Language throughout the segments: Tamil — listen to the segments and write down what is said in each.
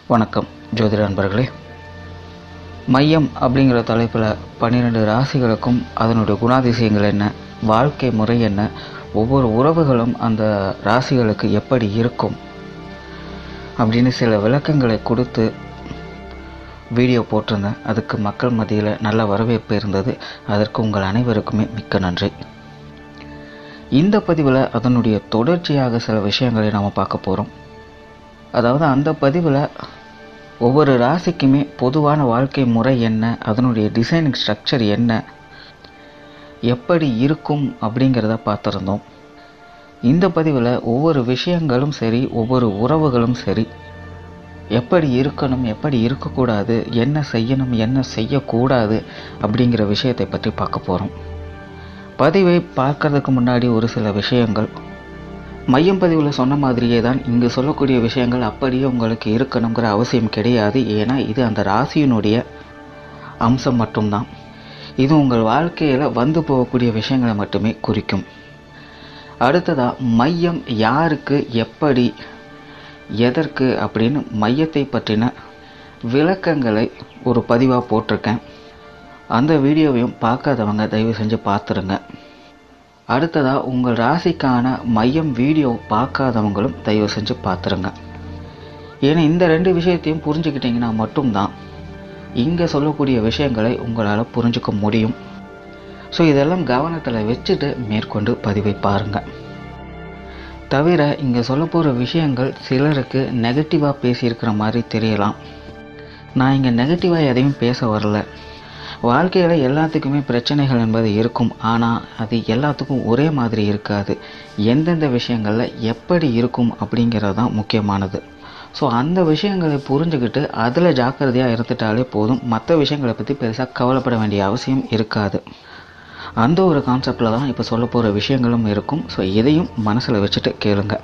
வணக்கம் ஜோதிட நண்பர்களே. மையம் அப்படிங்கிற தலைப்பில் 12 ராசிகளுக்கும் அதனுடைய குணாதிசயங்கள் என்ன, வாழ்க்கை முறை என்ன, ஒவ்வொரு உறவுகளும் அந்த ராசிகளுக்கு எப்படி இருக்கும் அப்படின்னு சில விளக்கங்களை கொடுத்து வீடியோ போட்டிருந்தேன். அதுக்கு மக்கள் மத்தியில் நல்ல வரவேற்பு இருந்தது. அதற்கு உங்கள் அனைவருக்குமே மிக்க நன்றி. இந்த பதிவில் அதனுடைய தொடர்ச்சியாக சில விஷயங்களை நாம் பார்க்க போகிறோம். அதாவது அந்த பதிவில் ஒவ்வொரு ராசிக்குமே பொதுவான வாழ்க்கை முறை என்ன, அதனுடைய டிசைனிங் ஸ்ட்ரக்சர் என்ன, எப்படி இருக்கும் அப்படிங்கிறத பார்த்துருந்தோம். இந்த பதிவில் ஒவ்வொரு விஷயங்களும் சரி, ஒவ்வொரு உறவுகளும் சரி, எப்படி இருக்கணும், எப்படி இருக்கக்கூடாது, என்ன செய்யணும், என்ன செய்யக்கூடாது அப்படிங்கிற விஷயத்தை பற்றி பார்க்க போகிறோம். பதிவை பார்க்கறதுக்கு முன்னாடி ஒரு சில விஷயங்கள். மையம் பதிவில் சொன்ன மாதிரியே தான் இங்கு சொல்லக்கூடிய விஷயங்கள் அப்படியே உங்களுக்கு இருக்கணுங்கிற அவசியம் கிடையாது. ஏன்னா இது அந்த ராசியினுடைய அம்சம் மட்டும்தான். இது உங்கள் வாழ்க்கையில் வந்து போகக்கூடிய விஷயங்களை மட்டுமே குறிக்கும். அடுத்ததாக மையம் யாருக்கு, எப்படி, எதற்கு அப்படின்னு மையத்தை பற்றின விளக்கங்களை ஒரு பதிவாக போட்டிருக்கேன். அந்த வீடியோவையும் பார்க்காதவங்க தயவு செஞ்சு பார்த்துருங்க. அடுத்ததாக உங்கள் ராசிக்கான மையம் வீடியோ பார்க்காதவங்களும் தயவு செஞ்சு பார்த்துருங்க. ஏன்னா இந்த 2 விஷயத்தையும் புரிஞ்சுக்கிட்டிங்கன்னா மட்டும்தான் இங்கே சொல்லக்கூடிய விஷயங்களை உங்களால் புரிஞ்சுக்க முடியும். ஸோ இதெல்லாம் கவனத்தில் வச்சுட்டு மேற்கொண்டு பதிவை பாருங்கள். தவிர இங்கே சொல்ல போகிற விஷயங்கள் சிலருக்கு நெகட்டிவாக பேசியிருக்கிற மாதிரி தெரியலாம். நான் இங்கே நெகட்டிவாக எதையும் பேச வரல. வாழ்க்கையில் எல்லாத்துக்குமே பிரச்சனைகள் என்பது இருக்கும். ஆனால் அது எல்லாத்துக்கும் ஒரே மாதிரி இருக்காது. எந்தெந்த விஷயங்களில் எப்படி இருக்கும் அப்படிங்கிறது தான் முக்கியமானது. ஸோ அந்த விஷயங்களை புரிஞ்சுக்கிட்டு அதில் ஜாக்கிரதையாக இருந்துட்டாலே போதும். மற்ற விஷயங்களை பற்றி பெருசாக கவலைப்பட வேண்டிய அவசியம் இருக்காது. அந்த ஒரு கான்செப்டில் தான் இப்போ சொல்ல போகிற விஷயங்களும் இருக்கும். ஸோ இதையும் மனசில் வச்சுட்டு கேளுங்க.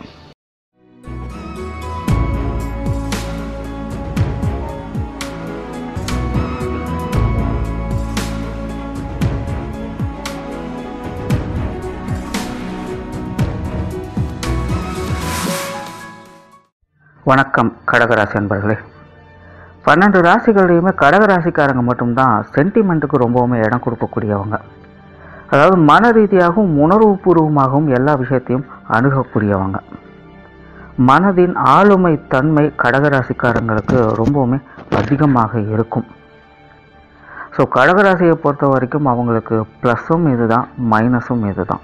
வணக்கம் கடகராசி நண்பர்களே. 12 ராசிகள்லையுமே கடகராசிக்காரங்க மட்டும்தான் சென்டிமெண்ட்டுக்கு ரொம்பவுமே இடம் கொடுக்கக்கூடியவங்க. அதாவது மன ரீதியாகவும் உணர்வுபூர்வமாகவும் எல்லா விஷயத்தையும் அணுகக்கூடியவங்க. மனதின் ஆளுமை தன்மை கடகராசிக்காரங்களுக்கு ரொம்பவுமே அதிகமாக இருக்கும். ஸோ கடகராசியை பொறுத்த வரைக்கும் அவங்களுக்கு ப்ளஸ்ஸும் இதுதான், மைனஸும் இதுதான்.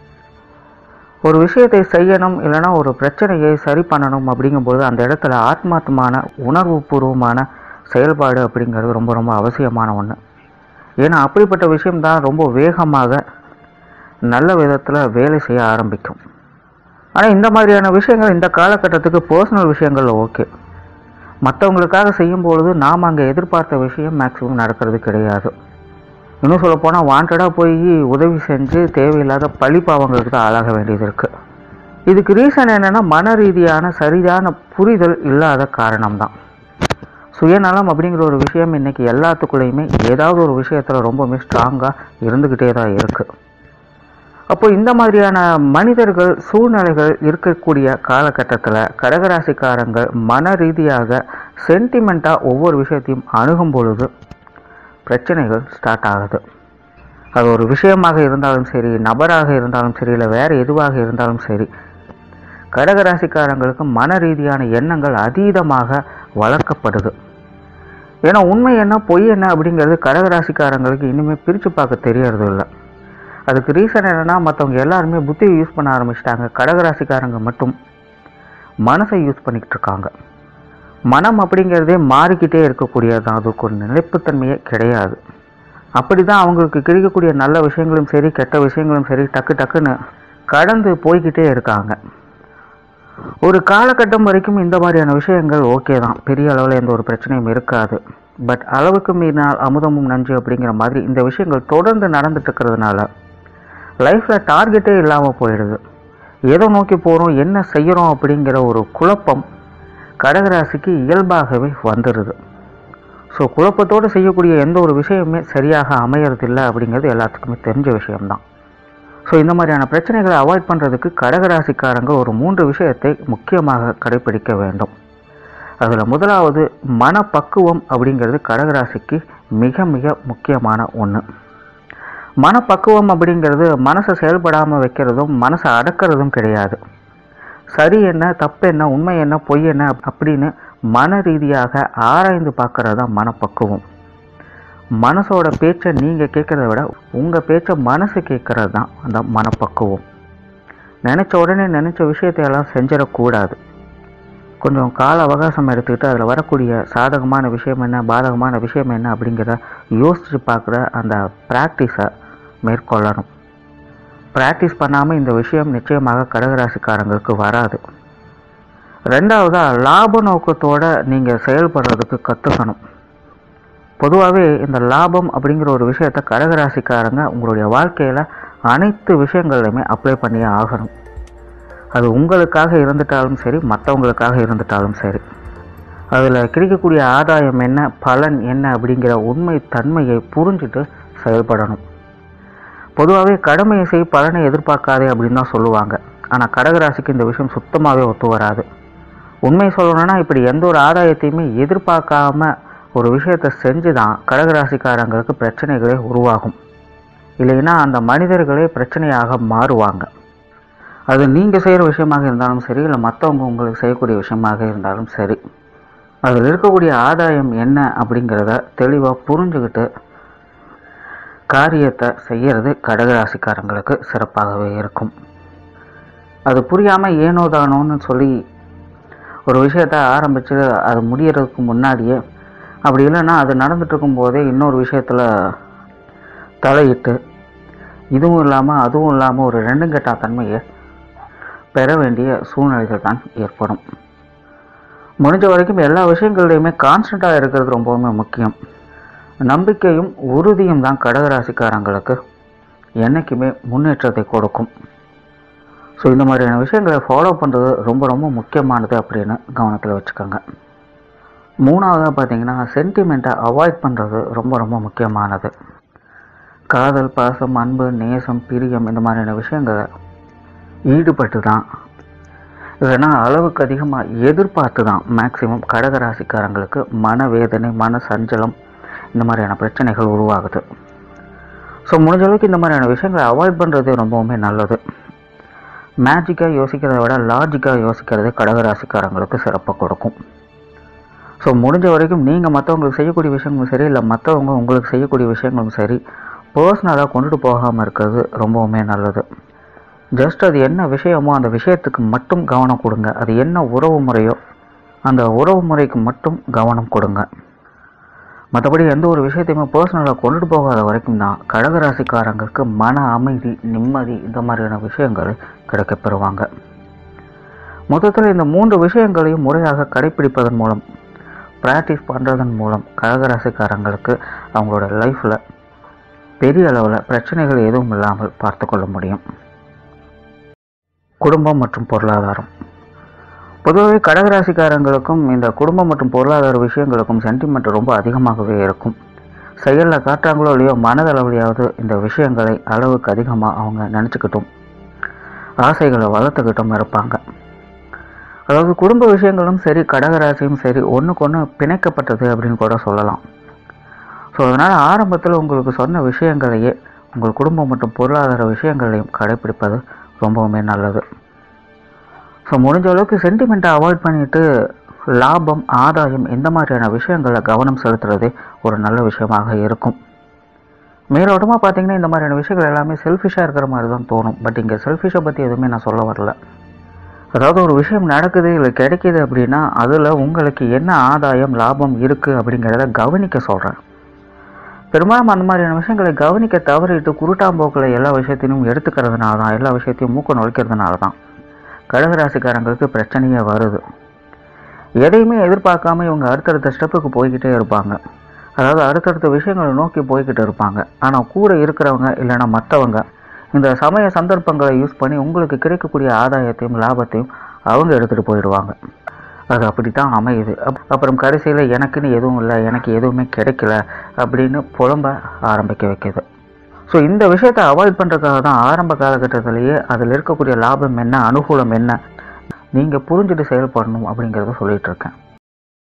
ஒரு விஷயத்தை செய்யணும், இல்லைனா ஒரு பிரச்சனையை சரி பண்ணணும் அப்படிங்கும்போது அந்த இடத்துல ஆத்மார்த்தமான உணர்வுபூர்வமான செயல்பாடு அப்படிங்கிறது ரொம்ப ரொம்ப அவசியமான ஒன்று. ஏன்னா அப்படிப்பட்ட விஷயம்தான் ரொம்ப வேகமாக நல்ல விதத்தில் வேலை செய்ய ஆரம்பிக்கும். ஆனால் இந்த மாதிரியான விஷயங்கள் இந்த காலகட்டத்துக்கு பர்சனல் விஷயங்கள் ஓகே. மற்றவங்களுக்காக செய்யும்பொழுது நாம் அங்கே எதிர்பார்த்த விஷயம் மேக்ஸிமம் நடக்கிறது கிடையாது. இன்னும் சொல்லப்போனால் வாண்டடாக போய் உதவி செஞ்சு தேவையில்லாத பழி பாவங்களுக்கு தான் ஆளாக வேண்டியது இருக்குது. இதுக்கு ரீசன் என்னென்னா மன ரீதியான சரியான புரிதல் இல்லாத காரணம்தான். சுயநலம் அப்படிங்கிற ஒரு விஷயம் இன்றைக்கி எல்லாத்துக்குள்ளேயுமே ஏதாவது ஒரு விஷயத்தில் ரொம்பவுமே ஸ்ட்ராங்காக இருந்துக்கிட்டே தான் இருக்குது. அப்போ இந்த மாதிரியான மனிதர்கள் சூழ்நிலைகள் இருக்கக்கூடிய காலகட்டத்தில் கடகராசிக்காரங்கள் மன ரீதியாக சென்டிமெண்ட்டாக ஒவ்வொரு விஷயத்தையும் அணுகும் பொழுது பிரச்சனைகள் ஸ்டார்ட் ஆகுது. அது ஒரு விஷயமாக இருந்தாலும் சரி, நபராக இருந்தாலும் சரி, இல்லை வேறு எதுவாக இருந்தாலும் சரி, கடகராசிக்காரங்களுக்கு மன ரீதியான எண்ணங்கள் அதீதமாக வளர்க்கப்படுது. ஏன்னா உண்மை என்ன பொய் என்ன அப்படிங்கிறது கடகராசிக்காரங்களுக்கு இனிமேல் பிரித்து பார்க்க தெரியறது இல்லை. அதுக்கு ரீசன் என்னென்னா மற்றவங்க எல்லாருமே புத்தியை யூஸ் பண்ண ஆரம்பிச்சிட்டாங்க. கடகராசிக்காரங்க மட்டும் மனசை யூஸ் பண்ணிக்கிட்டு இருக்காங்க. மனம் அப்படிங்கிறதே மாறிக்கிட்டே இருக்கக்கூடியது தான். அதுக்கு ஒரு நிலைப்புத்தன்மையே கிடையாது. அப்படி தான் அவங்களுக்கு கிடைக்கக்கூடிய நல்ல விஷயங்களும் சரி, கெட்ட விஷயங்களும் சரி, டக்குன்னு கடந்து போய்கிட்டே இருக்காங்க. ஒரு காலகட்டம் வரைக்கும் இந்த மாதிரியான விஷயங்கள் ஓகே தான், பெரிய அளவில் எந்த ஒரு பிரச்சனையும் இருக்காது. பட் அளவுக்கு மீறினால் அமுதமும் நஞ்சு அப்படிங்கிற மாதிரி இந்த விஷயங்கள் தொடர்ந்து நடந்துட்டு இருக்கிறதுனால லைஃப்பில் டார்கெட்டே இல்லாமல் போயிடுது. எதை நோக்கி போகிறோம், என்ன செய்கிறோம் அப்படிங்கிற ஒரு குழப்பம் கடகராசிக்கு இயல்பாகவே வந்துடுது. ஸோ குழப்பத்தோடு செய்யக்கூடிய எந்த ஒரு விஷயமே சரியாக அமையறதில்லை அப்படிங்கிறது எல்லாத்துக்குமே தெரிஞ்ச விஷயம்தான். ஸோ இந்த மாதிரியான பிரச்சனைகளை அவாய்ட் பண்ணுறதுக்கு கடகராசிக்காரங்க ஒரு 3 விஷயத்தை முக்கியமாக கடைப்பிடிக்க வேண்டும். அதில் முதலாவது மனப்பக்குவம் அப்படிங்கிறது கடகராசிக்கு மிக மிக முக்கியமான ஒன்று. மனப்பக்குவம் அப்படிங்கிறது மனசை செயல்படாமல் வைக்கிறதும் மனசை அடக்கிறதும் கிடையாது. சரி என்ன, தப்பு என்ன, உண்மை என்ன, பொய் என்ன அப்படின்னு மன ரீதியாக ஆராய்ந்து பார்க்கறது தான் மனப்பக்குவம். மனசோட பேச்சை நீங்கள் கேட்குறத விட உங்கள் பேச்சை மனசு கேட்குறது தான் அந்த மனப்பக்குவம். நினச்ச உடனே நினச்ச விஷயத்தையெல்லாம் செஞ்சிடக்கூடாது. கொஞ்சம் கால அவகாசம் எடுத்துக்கிட்டு அதில் வரக்கூடிய சாதகமான விஷயம் என்ன, பாதகமான விஷயம் என்ன அப்படிங்கிறத யோசித்து பார்க்குற அந்த ப்ராக்டிஸை மேற்கொள்ளணும். ப்ராக்டிஸ் பண்ணாமல் இந்த விஷயம் நிச்சயமாக கடகராசிக்காரங்களுக்கு வராது. ரெண்டாவதாக லாப நோக்கத்தோடு நீங்கள் செயல்படுறதுக்கு கற்றுக்கணும். பொதுவாகவே இந்த லாபம் அப்படிங்கிற ஒரு விஷயத்தை கடகராசிக்காரங்க உங்களுடைய வாழ்க்கையில் அனைத்து விஷயங்கள்லையுமே அப்ளை பண்ணியே ஆகணும். அது உங்களுக்காக இருந்துட்டாலும் சரி, மற்றவங்களுக்காக இருந்துட்டாலும் சரி. அதில் கிடைக்கக்கூடிய ஆதாயம் என்ன, பலன் என்ன அப்படிங்கிற உண்மை தன்மையை புரிஞ்சுட்டு செயல்படணும். பொதுவாகவே கடமையை செய், பலனை எதிர்பார்க்காதே அப்படின்னு தான் சொல்லுவாங்க. ஆனால் கடகராசிக்கு இந்த விஷயம் சுத்தமாகவே ஒத்து வராது. உண்மை சொல்லணும்னா இப்படி எந்த ஒரு ஆதாயத்தையுமே எதிர்பார்க்காம ஒரு விஷயத்தை செஞ்சு தான் கடகராசிக்காரங்களுக்கு பிரச்சனைகளே உருவாகும். இல்லைன்னா அந்த மனிதர்களே பிரச்சனையாக மாறுவாங்க. அது நீங்கள் செய்கிற விஷயமாக இருந்தாலும் சரி, இல்லை மற்றவங்க உங்களுக்கு செய்யக்கூடிய விஷயமாக இருந்தாலும் சரி, அதில் இருக்கக்கூடிய ஆதாயம் என்ன அப்படிங்கிறத தெளிவாக புரிஞ்சுக்கிட்டு காரியத்தை செய்கிறது கடகராசிக்காரங்களுக்கு சிறப்பாகவே இருக்கும். அது புரியாமல் ஏனோதானோன்னு சொல்லி ஒரு விஷயத்தை ஆரம்பித்து அது முடியறதுக்கு முன்னாடியே, அப்படி இல்லைன்னா அது நடந்துகிட்ருக்கும் போதே இன்னொரு விஷயத்தில் தலையிட்டு இதுவும் இல்லாமல் அதுவும் இல்லாமல் ஒரு ரெண்டும் கெட்டா தன்மையை பெற வேண்டிய சூழ்நிலைகள் தான் ஏற்படும். முடிஞ்ச வரைக்கும் எல்லா விஷயங்கள்லையுமே கான்ஸ்டண்ட்டாக இருக்கிறது ரொம்பவுமே முக்கியம். நம்பிக்கையும் உறுதியும் தான் கடகராசிக்காரங்களுக்கு என்றைக்குமே முன்னேற்றத்தை கொடுக்கும். ஸோ இந்த மாதிரியான விஷயங்களை ஃபாலோ பண்ணுறது ரொம்ப ரொம்ப முக்கியமானது அப்படின்னு கவனத்தில் வச்சுக்கோங்க. மூணாவதாக பார்த்தீங்கன்னா, சென்டிமெண்ட்டை அவாய்ட் பண்ணுறது ரொம்ப ரொம்ப முக்கியமானது. காதல், பாசம், அன்பு, நேசம், பிரியம் இந்த மாதிரியான விஷயங்களை ஈடுபட்டு தான், இல்லைன்னா அளவுக்கு அதிகமாக எதிர்பார்த்து தான் மேக்சிமம் கடகராசிக்காரங்களுக்கு மனவேதனை, மன சஞ்சலம் இந்த மாதிரியான பிரச்சனைகள் உருவாகுது. ஸோ முடிஞ்ச அளவுக்கு இந்த மாதிரியான விஷயங்களை அவாய்ட் பண்ணுறது ரொம்பவுமே நல்லது. மேஜிக்காக யோசிக்கிறத விட லாஜிக்காக யோசிக்கிறது கடகராசிக்காரங்களுக்கு சிறப்பாக கொடுக்கும். ஸோ முடிஞ்ச வரைக்கும் நீங்கள் மற்றவங்களுக்கு செய்யக்கூடிய விஷயங்களும் சரி, இல்லை மற்றவங்க உங்களுக்கு செய்யக்கூடிய விஷயங்களும் சரி, பர்சனலாக கொண்டுட்டு போகாமல் இருக்கிறது ரொம்பவுமே நல்லது. ஜஸ்ட் அது என்ன விஷயமோ அந்த விஷயத்துக்கு மட்டும் கவனம் கொடுங்க. அது என்ன உறவு முறையோ அந்த உறவு முறைக்கு மட்டும் கவனம் கொடுங்க. மற்றபடி எந்த ஒரு விஷயத்தையுமே பர்சனலாக கொண்டுட்டு போகாத வரைக்கும் தான் கடகராசிக்காரங்களுக்கு மன அமைதி, நிம்மதி இந்த மாதிரியான விஷயங்கள் கிடைக்கப்பெறுவாங்க. மொத்தத்தில் இந்த 3 விஷயங்களையும் முறையாக கடைப்பிடிப்பதன் மூலம், ப்ராக்டிஸ் பண்ணுறதன் மூலம் கடகராசிக்காரங்களுக்கு அவங்களோட லைஃப்பில் பெரிய அளவில் பிரச்சனைகள் எதுவும் இல்லாமல் பார்த்து கொள்ள முடியும். குடும்பம் மற்றும் பொருளாதாரம். பொதுவாகவே கடகராசிக்காரங்களுக்கும் இந்த குடும்பம் மற்றும் பொருளாதார விஷயங்களுக்கும் சென்டிமெண்ட் ரொம்ப அதிகமாகவே இருக்கும். செயலில் காட்டுறாங்களோ இல்லையோ, மனதளவுலையாவது இந்த விஷயங்களை அளவுக்கு அதிகமாக அவங்க நினச்சிக்கிட்டும் ஆசைகளை வளர்த்துக்கிட்டும் இருப்பாங்க. அதாவது குடும்ப விஷயங்களும் சரி, கடகராசியும் சரி, ஒன்றுக்கு ஒன்று பிணைக்கப்பட்டது அப்படின்னு கூட சொல்லலாம். ஸோ அதனால் ஆரம்பத்தில் உங்களுக்கு சொன்ன விஷயங்களையே உங்கள் குடும்பம் மற்றும் பொருளாதார விஷயங்களையும் கடைப்பிடிப்பது ரொம்பவுமே நல்லது. ஸோ முடிஞ்ச அளவுக்கு சென்டிமெண்ட்டை அவாய்ட் பண்ணிவிட்டு லாபம், ஆதாயம் இந்த மாதிரியான விஷயங்களில் கவனம் செலுத்துறதே ஒரு நல்ல விஷயமாக இருக்கும். மேலோட்டமாக பார்த்தீங்கன்னா இந்த மாதிரியான விஷயங்கள் எல்லாமே செல்ஃபிஷாக இருக்கிற மாதிரி தான் தோணும். பட் இங்கே செல்ஃபிஷை பற்றி எதுவுமே நான் சொல்ல வரல. அதாவது ஒரு விஷயம் நடக்குது இல்லை கிடைக்கிது அப்படின்னா அதில் உங்களுக்கு என்ன ஆதாயம், லாபம் இருக்குது அப்படிங்கிறத கவனிக்க சொல்கிறேன். பெரும்பாலும் அந்த மாதிரியான விஷயங்களை கவனிக்க தவறிட்டு குருட்டாம்போக்கில் எல்லா விஷயத்தையும் எடுத்துக்கிறதுனால தான், எல்லா விஷயத்தையும் மூக்க நுழைக்கிறதுனால தான் கடகராசிக்காரங்களுக்கு பிரச்சனையே வருது. எதையுமே எதிர்பார்க்காம இவங்க அடுத்தடுத்த ஸ்டெப்புக்கு போய்கிட்டே இருப்பாங்க. அதாவது அடுத்தடுத்த விஷயங்களை நோக்கி போய்கிட்டு இருப்பாங்க. ஆனால் கூட இருக்கிறவங்க இல்லைன்னா மற்றவங்க இந்த சமய சந்தர்ப்பங்களை யூஸ் பண்ணி உங்களுக்கு கிடைக்கக்கூடிய ஆதாயத்தையும் லாபத்தையும் அவங்க எடுத்துகிட்டு போயிடுவாங்க. அது அப்படி தான் அமையுது. அப்புறம் கடைசியில் எனக்குன்னு எதுவும் இல்லை, எனக்கு எதுவுமே கிடைக்கல அப்படின்னு புலம்ப ஆரம்பிக்க வைக்கிது. ஸோ இந்த விஷயத்தை அவாய்ட் பண்ணுறதுக்காக தான் ஆரம்ப காலகட்டத்திலேயே அதில் இருக்கக்கூடிய லாபம் என்ன, அனுகூலம் என்ன நீங்கள் புரிஞ்சுட்டு செயல்படணும் அப்படிங்கிறத சொல்லிகிட்டு இருக்கேன்.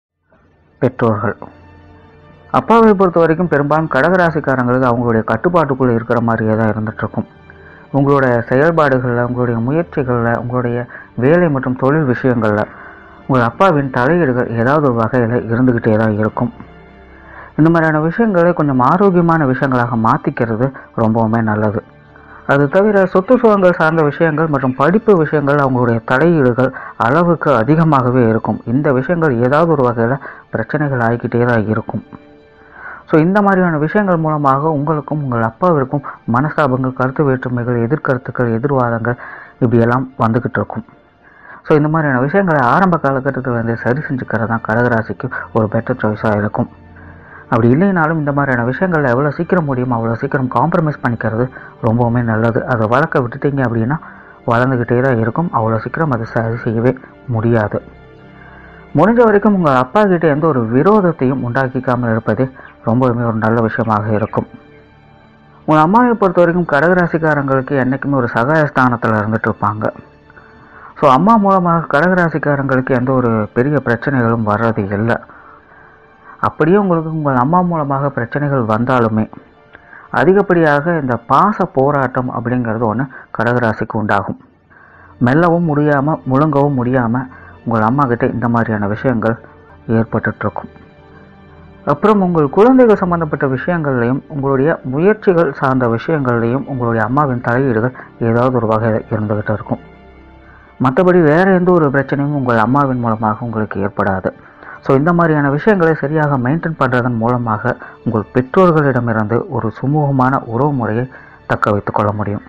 பெற்றோர்கள். அப்பாவை பொறுத்த வரைக்கும் பெரும்பாலும் கடகராசிக்காரங்களுக்கு அவங்களுடைய கட்டுப்பாட்டுக்குள்ளே இருக்கிற மாதிரியே தான் இருந்துகிட்ருக்கும். உங்களோட செயல்பாடுகளில், உங்களுடைய முயற்சிகளில், உங்களுடைய வேலை மற்றும் தொழில் விஷயங்களில் உங்கள் அப்பாவின் தலையீடுகள் ஏதாவது ஒரு வகையில் இருந்துக்கிட்டே தான் இருக்கும். இந்த மாதிரியான விஷயங்களை கொஞ்சம் ஆரோக்கியமான விஷயங்களாக மாற்றிக்கிறது ரொம்பவுமே நல்லது. அது தவிர சொத்து சுகங்கள் சார்ந்த விஷயங்கள் மற்றும் படிப்பு விஷயங்கள் அவங்களுடைய தலையீடுகள் அளவுக்கு அதிகமாகவே இருக்கும். இந்த விஷயங்கள் ஏதாவது ஒரு வகையில் பிரச்சனைகள் ஆகிக்கிட்டே தான் இருக்கும். ஸோ இந்த மாதிரியான விஷயங்கள் மூலமாக உங்களுக்கும் உங்கள் அப்பாவிற்கும் மனஸ்தாபங்கள், கருத்து வேற்றுமைகள், எதிர்கருத்துக்கள், எதிர்வாதங்கள் இப்படியெல்லாம் வந்துக்கிட்டு இருக்கும். ஸோ இந்த மாதிரியான விஷயங்களை ஆரம்ப காலகட்டத்தில் வந்து சரி செஞ்சுக்கிறது தான் கடகராசிக்கு ஒரு பெட்டர் சாய்ஸாக இருக்கும். அப்படி இல்லைனாலும் இந்த மாதிரியான விஷயங்களில் எவ்வளோ சீக்கிரம் முடியுமோ அவ்வளோ சீக்கிரம் காம்ப்ரமைஸ் பண்ணிக்கிறது ரொம்பவுமே நல்லது. அதை வளர்க்க விட்டுட்டீங்க அப்படின்னா வளர்ந்துக்கிட்டே தான் இருக்கும். அவ்வளோ சீக்கிரம் அதை சரி செய்யவே முடியாது. முடிஞ்ச வரைக்கும் உங்கள் அப்பா கிட்டே எந்த ஒரு விரோதத்தையும் உண்டாக்கிக்காமல் இருப்பதே ரொம்பவுமே ஒரு நல்ல விஷயமாக இருக்கும். உங்கள் அம்மாவை பொறுத்த வரைக்கும் கடகராசிக்காரங்களுக்கு என்றைக்குமே ஒரு சகாயஸ்தானத்தில் இருந்துட்டு இருப்பாங்க. ஸோ அம்மா மூலமாக கடகராசிக்காரங்களுக்கு எந்த ஒரு பெரிய பிரச்சனைகளும் வர்றது இல்லை. அப்படியே உங்களுக்கு உங்கள் அம்மா மூலமாக பிரச்சனைகள் வந்தாலுமே அதிகப்படியாக இந்த பாச போராட்டம் அப்படிங்கிறது ஒன்று கடகராசிக்கு உண்டாகும். மெல்லவும் முடியாமல், முழுங்கவும் முடியாமல் உங்கள் அம்மா கிட்டே இந்த மாதிரியான விஷயங்கள் ஏற்பட்டுருக்கும். அப்புறம் உங்கள் குழந்தைகள் சம்பந்தப்பட்ட விஷயங்கள்லையும், உங்களுடைய முயற்சிகள் சார்ந்த விஷயங்கள்லையும் உங்களுடைய அம்மாவின் தலையீடுகள் ஏதாவது ஒரு வகையில் இருந்துகிட்டு இருக்கும். மற்றபடி வேறு எந்த ஒரு பிரச்சனையும் உங்கள் அம்மாவின் மூலமாக உங்களுக்கு ஏற்படாது. ஸோ இந்த மாதிரியான விஷயங்களை சரியாக மெயின்டைன் பண்ணுறதன் மூலமாக உங்கள் பெற்றோர்களிடமிருந்து ஒரு சுமூகமான உறவு முறையை தக்க வைத்து கொள்ள முடியும்.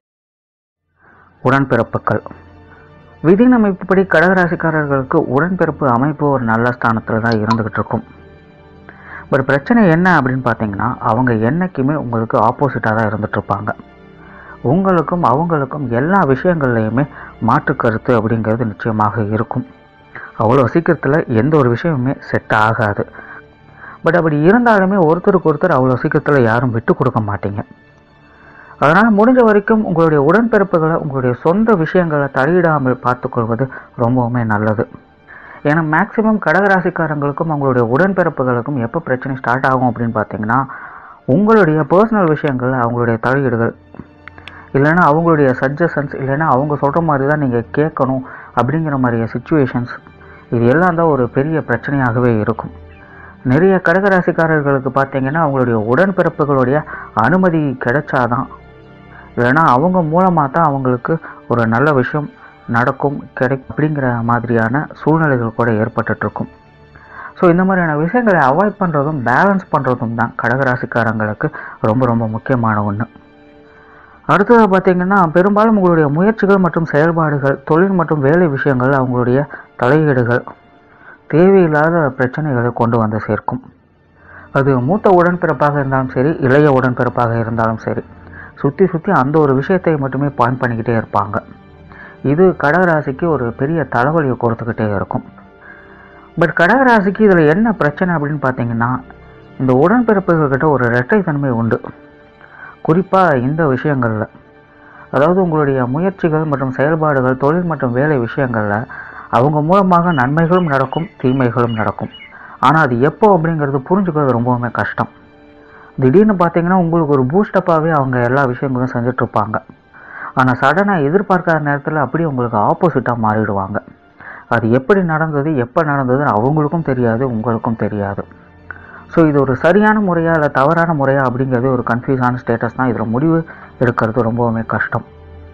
உடன்பிறப்புகள். விதி அமைப்புப்படி கடகராசிக்காரர்களுக்கு உடன்பிறப்பு அமைப்பு ஒரு நல்ல ஸ்தானத்தில் தான் இருந்துகிட்டு இருக்கும். பட் பிரச்சனை என்ன அப்படின்னு பார்த்தீங்கன்னா, அவங்க என்றைக்குமே உங்களுக்கு ஆப்போசிட்டாக தான் இருந்துகிட்ருப்பாங்க. உங்களுக்கும் அவங்களுக்கும் எல்லா விஷயங்கள்லையுமே மாற்று கருத்து அப்படிங்கிறது நிச்சயமாக இருக்கும். அவ்வளோ சீக்கிரத்தில் எந்த ஒரு விஷயமுமே செட் ஆகாது. பட் அப்படி இருந்தாலுமே ஒருத்தருக்கு ஒருத்தர் அவ்வளோ சீக்கிரத்தில் யாரும் விட்டு கொடுக்க மாட்டீங்க. அதனால் முடிஞ்ச வரைக்கும் உங்களுடைய உடன்பிறப்புகளை, உங்களுடைய சொந்த விஷயங்களை தலையிடாமல் பார்த்துக்கொள்வது ரொம்பவுமே நல்லது. ஏன்னா மேக்சிமம் கடகராசிக்காரங்களுக்கும் அவங்களுடைய உடன்பிறப்புகளுக்கும் எப்போ பிரச்சனை ஸ்டார்ட் ஆகும் அப்படின்னு பார்த்தீங்கன்னா, உங்களுடைய பர்சனல் விஷயங்கள், அவங்களுடைய தலையீடுகள், இல்லைன்னா அவங்களுடைய சஜஷன்ஸ், இல்லைன்னா அவங்க சொல்கிற மாதிரி தான் நீங்கள் கேட்கணும் அப்படிங்கிற மாதிரிய சுச்சுவேஷன்ஸ், இது எல்லாம் தான் ஒரு பெரிய பிரச்சனையாகவே இருக்கும். நிறைய கடகராசிக்காரர்களுக்கு பார்த்தீங்கன்னா அவங்களுடைய உடன்பிறப்புகளுடைய அனுமதி கிடைச்சாதான், இல்லைன்னா அவங்க மூலமாக தான் அவங்களுக்கு ஒரு நல்ல விஷயம் நடக்கும், கிடைக்கும் அப்படிங்கிற மாதிரியான சூழ்நிலைகள் கூட ஏற்பட்டுருக்கும். ஸோ இந்த மாதிரியான விஷயங்களை அவாய்ட் பண்ணுறதும் பேலன்ஸ் பண்ணுறதும் தான் கடகராசிக்காரங்களுக்கு ரொம்ப ரொம்ப முக்கியமான ஒன்று. அடுத்ததாக பார்த்திங்கன்னா, பெரும்பாலும் உங்களுடைய முயற்சிகள் மற்றும் செயல்பாடுகள், தொழில் மற்றும் வேலை விஷயங்கள், அவங்களுடைய தலையீடுகள் தேவையில்லாத பிரச்சனைகளை கொண்டு வந்து சேர்க்கும். அது மூத்த உடன்பிறப்பாக இருந்தாலும் சரி, இளைய உடன்பிறப்பாக இருந்தாலும் சரி, சுற்றி சுற்றி அந்த ஒரு விஷயத்தை மட்டுமே பாயிண்ட் பண்ணிக்கிட்டே இருப்பாங்க. இது கடகராசிக்கு ஒரு பெரிய தலைவலியை கொடுத்துக்கிட்டே இருக்கும். பட் கடகராசிக்கு இதில் என்ன பிரச்சனை அப்படின்னு பார்த்தீங்கன்னா, இந்த உடன்பிறப்புகள்கிட்ட ஒரு இரட்டைத்தன்மை உண்டு. குறிப்பாக இந்த விஷயங்களில், அதாவது உங்களுடைய முயற்சிகள் மற்றும் செயல்பாடுகள், தொழில் மற்றும் வேலை விஷயங்களில் அவங்க மூலமாக நன்மைகளும் நடக்கும், தீமைகளும் நடக்கும். ஆனால் அது எப்போ அப்படிங்கிறது புரிஞ்சுக்கிறது ரொம்பவுமே கஷ்டம். திடீர்னு பார்த்தீங்கன்னா உங்களுக்கு ஒரு பூஸ்டப்பாகவே அவங்க எல்லா விஷயங்களும் செஞ்சிட்ருப்பாங்க. ஆனால் சடனாக எதிர்பார்க்காத நேரத்தில் அப்படியே உங்களுக்கு ஆப்போசிட்டாக மாறிடுவாங்க. அது எப்படி நடந்தது, எப்போ நடந்ததுன்னு அவங்களுக்கும் தெரியாது, உங்களுக்கும் தெரியாது. ஸோ இது ஒரு சரியான முறையா இல்லை தவறான முறையா அப்படிங்கிறது ஒரு கன்ஃபியூஸான ஸ்டேட்டஸ் தான். இதில் முடிவு எடுக்கிறது ரொம்பவுமே கஷ்டம்.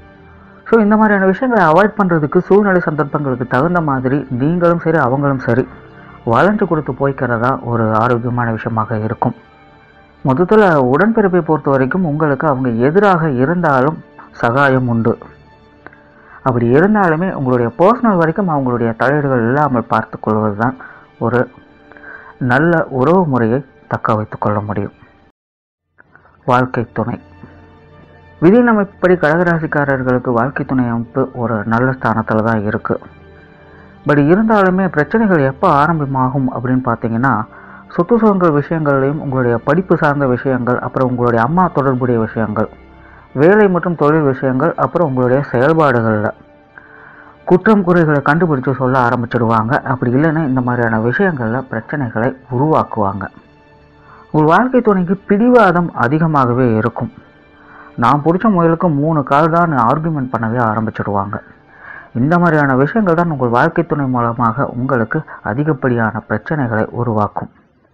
ஸோ இந்த மாதிரியான விஷயங்களை அவாய்ட் பண்ணுறதுக்கு சூழ்நிலை சந்தர்ப்பங்களுக்கு தகுந்த மாதிரி நீங்களும் சரி அவங்களும் சரி வளைஞ்சு கொடுத்து போய்க்கிறதா ஒரு ஆரோக்கியமான விஷயமாக இருக்கும். மொத்தத்தில் உடன்பிறப்பை பொறுத்த வரைக்கும் உங்களுக்கு அவங்க எதிராக இருந்தாலும் சகாயம் உண்டு. அப்படி இருந்தாலுமே உங்களுடைய பர்சனல் வரைக்கும் அவங்களுடைய தலையீடுகள் இல்லாமல் பார்த்து கொள்வது தான் ஒரு நல்ல உறவு முறையை தக்க வைத்து கொள்ள முடியும். வாழ்க்கை துணை. விதி அமைப்படி கடகராசிக்காரர்களுக்கு வாழ்க்கை துணை அமைப்பு ஒரு நல்ல ஸ்தானத்தில் தான் இருக்குது. பட் இருந்தாலுமே பிரச்சனைகள் எப்போ ஆரம்பமாகும் அப்படின்னு பார்த்தீங்கன்னா, சொத்து சுகங்கள் விஷயங்கள்லையும், உங்களுடைய படிப்பு சார்ந்த விஷயங்கள், அப்புறம் உங்களுடைய அம்மா தொடர்புடைய விஷயங்கள், வேலை மற்றும் தொழில் விஷயங்கள், அப்புறம் உங்களுடைய செயல்பாடுகளில். குற்றம் குறைகளை கண்டுபிடிச்சு சொல்ல ஆரம்பிச்சிடுவாங்க. அப்படி இல்லைன்னா இந்த மாதிரியான விஷயங்களில் பிரச்சனைகளை உருவாக்குவாங்க. உங்கள் வாழ்க்கை துணைக்கு பிடிவாதம் அதிகமாகவே இருக்கும். நான் பிடிச்ச முயலுக்கு 3 கால் தான் ஆர்குமெண்ட் பண்ணவே ஆரம்பிச்சிடுவாங்க. இந்த மாதிரியான விஷயங்கள் தான் உங்கள் வாழ்க்கை துணை மூலமாக உங்களுக்கு அதிகப்படியான பிரச்சனைகளை உருவாக்கும்.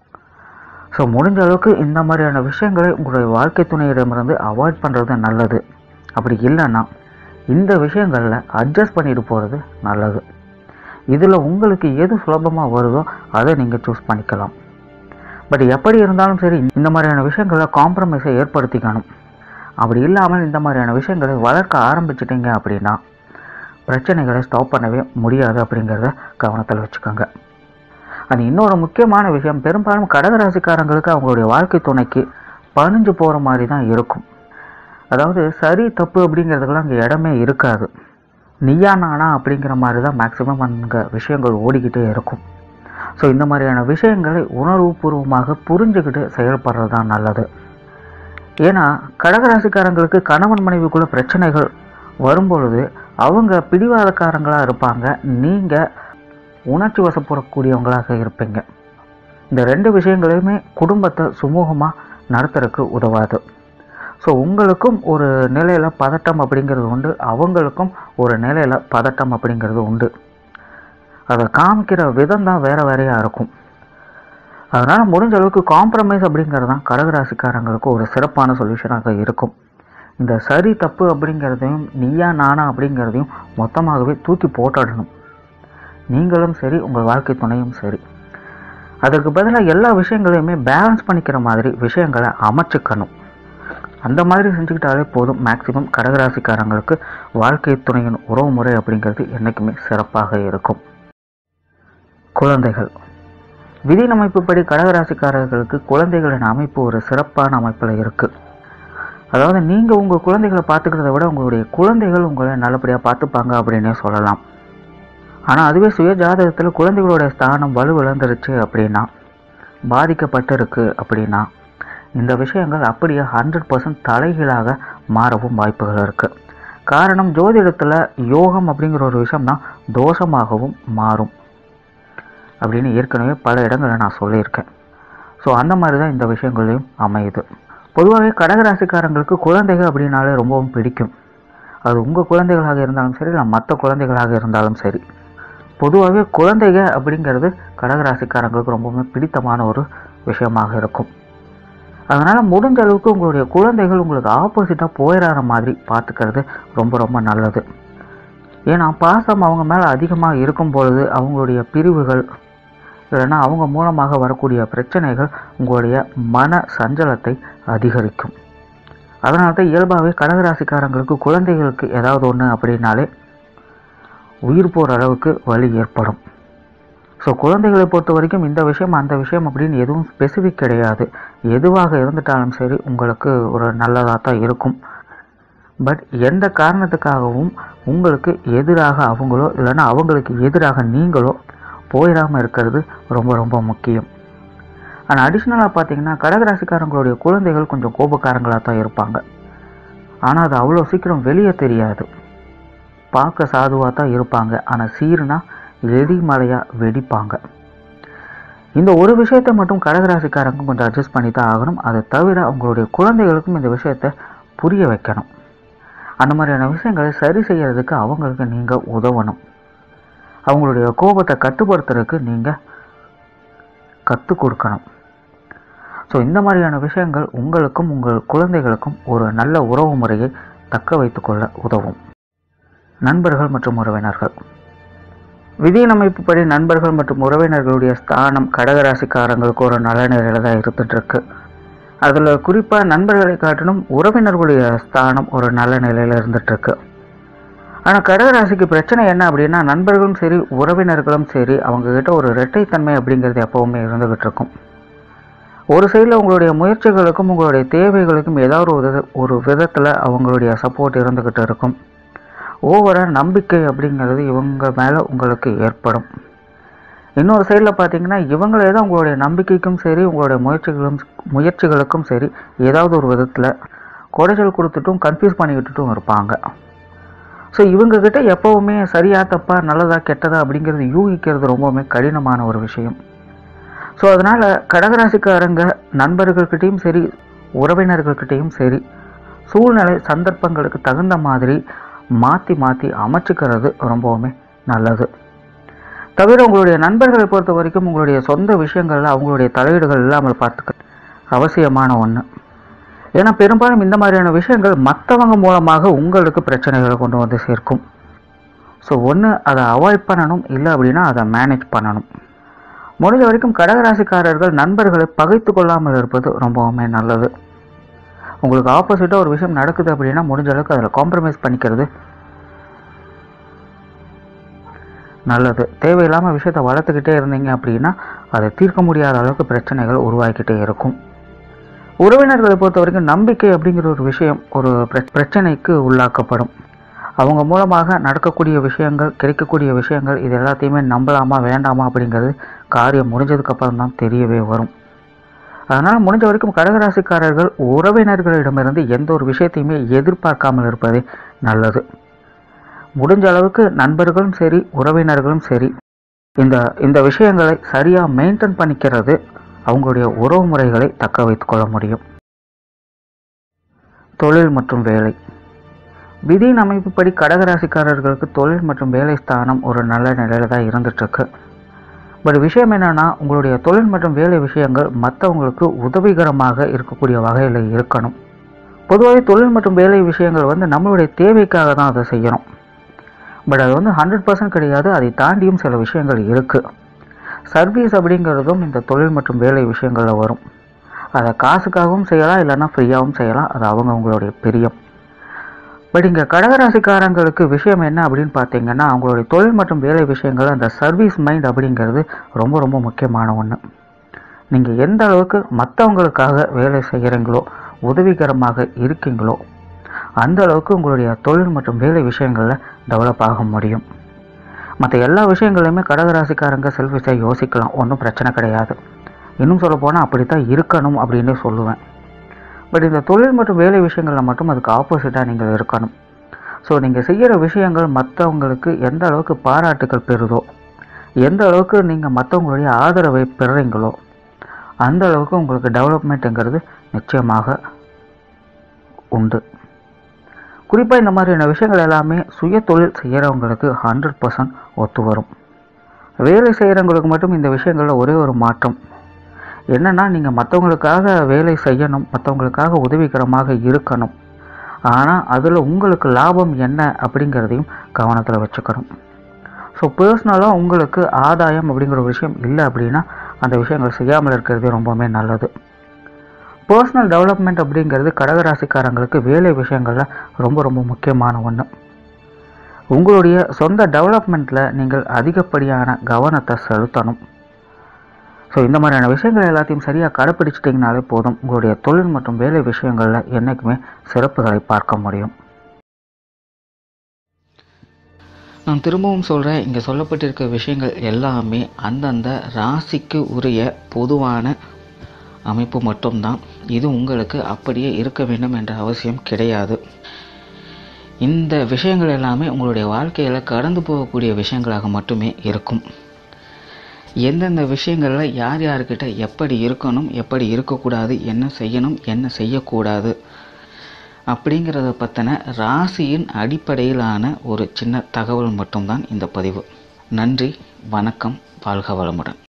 ஸோ முடிஞ்ச அளவுக்கு இந்த மாதிரியான விஷயங்களை உங்களுடைய வாழ்க்கை துணையிடமிருந்து அவாய்ட் பண்ணுறது நல்லது. அப்படி இல்லைன்னா இந்த விஷயங்களில் அட்ஜஸ்ட் பண்ணிட்டு போகிறது நல்லது. இதில் உங்களுக்கு எது சுலபமாக வருதோ அதை நீங்கள் சூஸ் பண்ணிக்கலாம். பட் எப்படி இருந்தாலும் சரி இந்த மாதிரியான விஷயங்களில் காம்ப்ரமைஸை ஏற்படுத்திக்கணும். அப்படி இல்லாமல் இந்த மாதிரியான விஷயங்களை வளர்க்க ஆரம்பிச்சிட்டிங்க அப்படின்னா பிரச்சனைகளை ஸ்டாப் பண்ணவே முடியாது அப்படிங்கிறத கவனத்தில் வச்சுக்கோங்க. அது இன்னொரு முக்கியமான விஷயம், பெரும்பாலும் கடகராசிக்காரங்களுக்கு அவங்களுடைய வாழ்க்கை துணைக்கு பணிஞ்சு போகிற மாதிரி தான் இருக்கும். அதாவது சரி தப்பு அப்படிங்கிறதுக்கெல்லாம் அங்கே இடமே இருக்காது. நீயா நானா அப்படிங்கிற மாதிரி தான் மேக்சிமம் அங்கே விஷயங்கள் ஓடிக்கிட்டே இருக்கும். ஸோ இந்த மாதிரியான விஷயங்களை உணர்வுபூர்வமாக புரிஞ்சுக்கிட்டு செயல்படுறது தான் நல்லது. ஏன்னா கடகராசிக்காரங்களுக்கு கணவன் மனைவிக்குள்ள பிரச்சனைகள் வரும்பொழுது அவங்க பிடிவாதக்காரங்களாக இருப்பாங்க, நீங்கள் உணர்ச்சி வசப்படக்கூடியவங்களாக இருப்பீங்க. இந்த 2 விஷயங்களையுமே குடும்பத்தை சுமூகமாக நடத்துறதுக்கு உதவாது. ஸோ உங்களுக்கும் ஒரு நிலையில் பதட்டம் அப்படிங்கிறது உண்டு, அவங்களுக்கும் ஒரு நிலையில் பதட்டம் அப்படிங்கிறது உண்டு. அதை காமிக்கிற விதம் தான் வேறு வேறையாக இருக்கும். அதனால் முடிஞ்ச அளவுக்கு காம்ப்ரமைஸ் அப்படிங்கிறது தான் கடகராசிக்காரங்களுக்கு ஒரு சிறப்பான சொல்யூஷனாக இருக்கும். இந்த சரி தப்பு அப்படிங்கிறதையும் நீயா நானா அப்படிங்கிறதையும் மொத்தமாகவே தூக்கி போட்டுடணும். நீங்களும் சரி உங்கள் வாழ்க்கை துணையும் சரி. அதற்கு பதிலாக எல்லா விஷயங்களையுமே பேலன்ஸ் பண்ணிக்கிற மாதிரி விஷயங்களை அமைச்சுக்கணும். அந்த மாதிரி செஞ்சுக்கிட்டாலே போதும். மேக்சிமம் கடகராசிக்காரங்களுக்கு வாழ்க்கை துணையின் உறவு முறை அப்படிங்கிறது என்றைக்குமே சிறப்பாக இருக்கும். குழந்தைகள் விதியின் அமைப்புப்படி கடகராசிக்காரர்களுக்கு குழந்தைகளின் அமைப்பு ஒரு சிறப்பான அமைப்பில் இருக்குது. அதாவது நீங்கள் உங்கள் குழந்தைகளை பார்த்துக்கிறத விட உங்களுடைய குழந்தைகள் உங்களை நல்லபடியாக பார்த்துப்பாங்க அப்படின்னே சொல்லலாம். ஆனால் அதுவே சுய ஜாதகத்தில் குழந்தைகளோட ஸ்தானம் வலுவிழந்துருச்சு அப்படின்னா, பாதிக்கப்பட்டிருக்கு அப்படின்னா இந்த விஷயங்கள் அப்படியே 100% தலைகீழாக மாறவும் வாய்ப்புகள் இருக்குது. காரணம், ஜோதிடத்தில் யோகம் அப்படிங்கிற ஒரு விஷயம் தான் தோஷமாகவும் மாறும் அப்படின்னு ஏற்கனவே பல இடங்களில் நான் சொல்லியிருக்கேன். ஸோ அந்த மாதிரி தான் இந்த விஷயங்களையும் அமையுது. பொதுவாகவே கடகராசிக்காரங்களுக்கு குழந்தைகள் அப்படின்னாலே ரொம்பவும் பிடிக்கும். அது உங்கள் குழந்தைகளாக இருந்தாலும் சரி, இல்லை மற்ற குழந்தைகளாக இருந்தாலும் சரி. பொதுவாகவே குழந்தைகள் அப்படிங்கிறது கடகராசிக்காரங்களுக்கு ரொம்பவுமே பிடித்தமான ஒரு விஷயமாக இருக்கும். அதனால் முடிஞ்ச அளவுக்கு உங்களுடைய குழந்தைகள் உங்களுக்கு ஆப்போசிட்டாக போயிடாத மாதிரி பார்த்துக்கிறது ரொம்ப ரொம்ப நல்லது. ஏன்னா பாசம் அவங்க மேலே அதிகமாக இருக்கும் பொழுது அவங்களுடைய பிரிவுகள் இல்லைன்னா அவங்க மூலமாக வரக்கூடிய பிரச்சனைகள் உங்களுடைய மன சஞ்சலத்தை அதிகரிக்கும். அதனால தான் இயல்பாகவே கடகராசிக்காரங்களுக்கு குழந்தைகளுக்கு ஏதாவது ஒன்று அப்படின்னாலே உயிர் போகிற அளவுக்கு வலி ஏற்படும். ஸோ குழந்தைகளை பொறுத்த வரைக்கும் இந்த விஷயம் அந்த விஷயம் அப்படின்னு எதுவும் ஸ்பெசிஃபிக் கிடையாது. எதுவாக இருந்துட்டாலும் சரி உங்களுக்கு ஒரு நல்லதாக தான் இருக்கும். பட் எந்த காரணத்துக்காகவும் உங்களுக்கு எதிராக அவங்களோ இல்லைன்னா அவங்களுக்கு எதிராக நீங்களோ போயிடாமல் இருக்கிறது ரொம்ப ரொம்ப முக்கியம். ஆனால் அடிஷ்னலாக பார்த்தீங்கன்னா கடகராசிக்காரங்களுடைய குழந்தைகள் கொஞ்சம் கோபக்காரங்களாக தான் இருப்பாங்க. ஆனால் அது அவ்வளோ சீக்கிரம் வெளியே தெரியாது. பார்க்க சாதுவாக தான் இருப்பாங்க, ஆனால் சீருனா எரிமலையாக வெடிப்பாங்க. இந்த ஒரு விஷயத்தை மட்டும் கடகராசிக்காரங்க கொஞ்சம் அட்ஜஸ்ட் பண்ணி தான் ஆகணும். அதை தவிர அவங்களுடைய குழந்தைகளுக்கும் இந்த விஷயத்தை புரிய வைக்கணும். அந்த மாதிரியான விஷயங்களை சரி செய்யறதுக்கு அவங்களுக்கு நீங்கள் உதவணும். அவங்களுடைய கோபத்தை கட்டுப்படுத்துறதுக்கு நீங்கள் கற்றுக் கொடுக்கணும். ஸோ இந்த மாதிரியான விஷயங்கள் உங்களுக்கும் உங்கள் குழந்தைகளுக்கும் ஒரு நல்ல உறவு முறையை தக்க வைத்துக்கொள்ள உதவும். நண்பர்கள் மற்றும் உறவினர்கள் விதியின் அமைப்புப்படி நண்பர்கள் மற்றும் உறவினர்களுடைய ஸ்தானம் கடகராசிக்காரங்களுக்கு ஒரு நல்ல நிலையில் தான் இருந்துகிட்ருக்கு. அதில் குறிப்பாக நண்பர்களை காட்டிலும் உறவினர்களுடைய ஸ்தானம் ஒரு நல்ல நிலையில் இருந்துகிட்ருக்கு. ஆனால் கடகராசிக்கு பிரச்சனை என்ன அப்படின்னா, நண்பர்களும் சரி உறவினர்களும் சரி அவங்கக்கிட்ட ஒரு இரட்டைத்தன்மை அப்படிங்கிறது எப்போவுமே இருந்துகிட்டு இருக்கும். ஒரு சைடில் உங்களுடைய முயற்சிகளுக்கும் உங்களுடைய தேவைகளுக்கும் ஏதாவது ஒரு விதத்தில் அவங்களுடைய சப்போர்ட் இருந்துக்கிட்டு இருக்கும். ஓவராக நம்பிக்கை அப்படிங்கிறது இவங்க மேலே உங்களுக்கு ஏற்படும். இன்னொரு சைடில் பார்த்தீங்கன்னா இவங்களே தான் உங்களுடைய நம்பிக்கைக்கும் சரி உங்களுடைய முயற்சிகளுக்கும் சரி ஏதாவது ஒரு விதத்தில் குறைச்சல் கொடுத்துட்டும் கன்ஃபியூஸ் பண்ணிக்கிட்டுட்டும் இருப்பாங்க. ஸோ இவங்கக்கிட்ட எப்போவுமே சரியா தப்பா நல்லதா கெட்டதா அப்படிங்கிறது யூகிக்கிறது ரொம்பவுமே கடினமான ஒரு விஷயம். ஸோ அதனால் கடகராசிக்காரங்க நண்பர்கள்கிட்டையும் சரி உறவினர்கள்கிட்டையும் சரி சூழ்நிலை சந்தர்ப்பங்களுக்கு தகுந்த மாதிரி மாற்றி அமைச்சுக்கிறது ரொம்பவுமே நல்லது. தவிர உங்களுடைய நண்பர்களை பொறுத்த வரைக்கும் உங்களுடைய சொந்த விஷயங்களில் அவங்களுடைய தலையீடுகள் இல்லாமல் பார்த்துக்க அவசியமான ஒன்று. ஏன்னா பெரும்பாலும் இந்த மாதிரியான விஷயங்கள் மற்றவங்க மூலமாக உங்களுக்கு பிரச்சனைகளை கொண்டு வந்து சேர்க்கும். ஸோ ஒன்று அதை அவாய்ட் பண்ணணும், இல்லை அப்படின்னா அதை மேனேஜ் பண்ணணும். முடிஞ்ச வரைக்கும் கடகராசிக்காரர்கள் நண்பர்களை பகைத்து கொள்ளாமல் இருப்பது ரொம்பவுமே நல்லது. உங்களுக்கு ஆப்போசிட்டாக ஒரு விஷயம் நடக்குது அப்படின்னா முடிஞ்ச அளவுக்கு அதில் காம்ப்ரமைஸ் பண்ணிக்கிறது நல்லது. தேவையில்லாமல் விஷயத்தை வளர்த்துக்கிட்டே இருந்தீங்க அப்படின்னா அதை தீர்க்க முடியாத அளவுக்கு பிரச்சனைகள் உருவாக்கிட்டே இருக்கும். உறவினர்களை பொறுத்த வரைக்கும் நம்பிக்கை அப்படிங்கிற ஒரு விஷயம் ஒரு பிரச்சனைக்கு உள்ளாக்கப்படும். அவங்க மூலமாக நடக்கக்கூடிய விஷயங்கள், கிடைக்கக்கூடிய விஷயங்கள், இது எல்லாத்தையுமே நம்பலாமா வேண்டாமா அப்படிங்கிறது காரியம் முடிஞ்சதுக்கப்புறம் தான் தெரியவே வரும். அதனால் முடிஞ்ச வரைக்கும் கடகராசிக்காரர்கள் உறவினர்களிடமிருந்து எந்த ஒரு விஷயத்தையுமே எதிர்பார்க்காமல் இருப்பதே நல்லது. முடிஞ்ச அளவுக்கு நண்பர்களும் சரி உறவினர்களும் சரி இந்த விஷயங்களை சரியாக மெயின்டைன் பண்ணிக்கிறது அவங்களுடைய உறவு முறைகளை தக்க வைத்துக் கொள்ள முடியும். தொழில் மற்றும் வேலை. விதியின் அமைப்புப்படி கடகராசிக்காரர்களுக்கு தொழில் மற்றும் வேலை ஸ்தானம் ஒரு நல்ல நிலையில தான் இருந்துட்டுருக்கு. பட் விஷயம் என்னென்னா, உங்களுடைய தொழில் மற்றும் வேலை விஷயங்கள் மற்றவங்களுக்கு உதவிகரமாக இருக்கக்கூடிய வகையில் இருக்கணும். பொதுவாகவே தொழில் மற்றும் வேலை விஷயங்கள் நம்மளுடைய தேவைக்காக தான் அதை செய்யணும். பட் அது 100% கிடையாது. அதை தாண்டியும் சில விஷயங்கள் இருக்குது. சர்வீஸ் அப்படிங்கிறதும் இந்த தொழில் மற்றும் வேலை விஷயங்களில் வரும். அதை காசுக்காகவும் செய்யலாம், இல்லைன்னா ஃப்ரீயாகவும் செய்யலாம். அது அவங்களுடைய பிரியம். பட் இங்கே கடகராசிக்காரங்களுக்கு விஷயம் என்ன அப்படின்னு பார்த்தீங்கன்னா, அவங்களுடைய தொழில் மற்றும் வேலை விஷயங்கள் அந்த சர்வீஸ் மைண்ட் அப்படிங்கிறது ரொம்ப ரொம்ப முக்கியமான ஒன்று. நீங்கள் எந்த அளவுக்கு மற்றவங்களுக்காக வேலை செய்கிறீங்களோ, உதவிகரமாக இருக்கீங்களோ, அந்த அளவுக்கு உங்களுடைய தொழில் மற்றும் வேலை விஷயங்களில் டெவலப் ஆக முடியும். மற்ற எல்லா விஷயங்களையுமே கடகராசிக்காரங்க செல்ஃபிஷாக யோசிக்கலாம், ஒன்றும் பிரச்சனை கிடையாது. இன்னும் சொல்ல போனால் அப்படித்தான் இருக்கணும் அப்படின்னு சொல்லுவேன். பட் இந்த தொழில் மற்றும் வேலை விஷயங்களில் மட்டும் அதுக்கு ஆப்போசிட்டாக நீங்கள் இருக்கணும். ஸோ நீங்கள் செய்கிற விஷயங்கள் மற்றவங்களுக்கு எந்த அளவுக்கு பாராட்டுகள் பெறுதோ, எந்த அளவுக்கு நீங்கள் மற்றவங்களுடைய ஆதரவை பெறுறீங்களோ, அந்த அளவுக்கு உங்களுக்கு டெவலப்மெண்ட்டுங்கிறது நிச்சயமாக உண்டு. குறிப்பாக இந்த மாதிரியான விஷயங்கள் எல்லாமே சுய தொழில் செய்கிறவங்களுக்கு 100% ஒத்து வரும். வேலை செய்கிறவங்களுக்கு மட்டும் இந்த விஷயங்களில் ஒரே ஒரு மாற்றம் என்னென்னா, நீங்கள் மற்றவங்களுக்காக வேலை செய்யணும், மற்றவங்களுக்காக உதவிகரமாக இருக்கணும். ஆனால் அதில் உங்களுக்கு லாபம் என்ன அப்படிங்கிறதையும் கவனத்தில் வச்சுக்கணும். ஸோ பர்சனலாக உங்களுக்கு ஆதாயம் அப்படிங்கிற ஒரு விஷயம் இல்லை அப்படின்னா அந்த விஷயங்கள் செய்யாமல் இருக்கிறது ரொம்பவுமே நல்லது. பர்சனல் டெவலப்மெண்ட் அப்படிங்கிறது கடகராசிக்காரங்களுக்கு வேலை விஷயங்களில் ரொம்ப ரொம்ப முக்கியமான ஒன்று. உங்களுடைய சொந்த டெவலப்மெண்ட்டில் நீங்கள் அதிகப்படியான கவனத்தை செலுத்தணும். ஸோ இந்த மாதிரியான விஷயங்கள் எல்லாத்தையும் சரியாக கடைப்பிடிச்சிட்டிங்கனாலே போதும், உங்களுடைய தொழில் மற்றும் வேலை விஷயங்களில் என்றைக்குமே சிறப்புகளை பார்க்க முடியும். நான் திரும்பவும் சொல்கிறேன், இங்கே சொல்லப்பட்டிருக்க விஷயங்கள் எல்லாமே அந்தந்த ராசிக்கு உரிய பொதுவான அமைப்பு மட்டும்தான். இது உங்களுக்கு அப்படியே இருக்க வேண்டும் என்ற அவசியம் கிடையாது. இந்த விஷயங்கள் எல்லாமே உங்களுடைய வாழ்க்கையில் கடந்து போகக்கூடிய விஷயங்களாக மட்டுமே இருக்கும். எந்தெந்த விஷயங்களில் யார் யார்கிட்ட எப்படி இருக்கணும், எப்படி இருக்கக்கூடாது, என்ன செய்யணும், என்ன செய்யக்கூடாது அப்படிங்கிறத பற்றின ராசியின் அடிப்படையிலான ஒரு சின்ன தகவல் மட்டும்தான் இந்த பதிவு. நன்றி, வணக்கம், வாழ்க வளமுடன்.